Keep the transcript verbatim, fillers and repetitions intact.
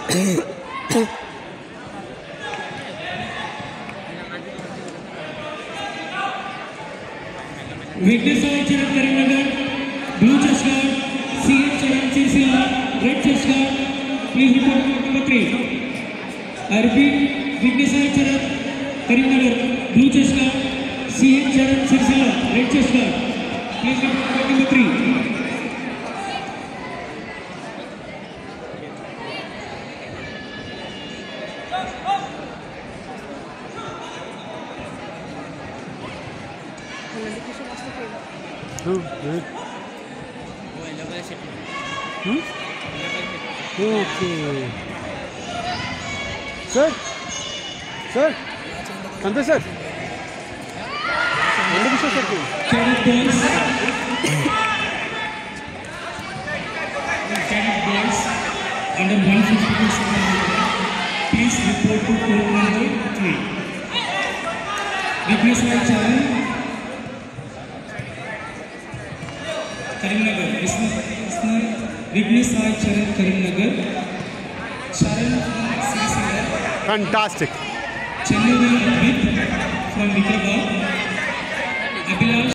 Vigneshwar Charan Karimnagar, blue chest guard, C H Charan Sirsila, red chest guard. Please report to number three. I repeat, Vigneshwar Charan Karimnagar, blue chest guard, C H Charan Sirsila, red chest guard. Please report to number three. Oh, good. Hmm? Okay. Sir? Sir? Kante sir? Under the sir, please. Cadet boys. Cadet boys under one fifty-two. Please report to court number three. Vigneshwar Charan Karimnagar. इसमें Vigneshwar Charan Karimnagar, Charan Sirsila. Fantastic. Chennai Amit from Vikrabad. Abhilash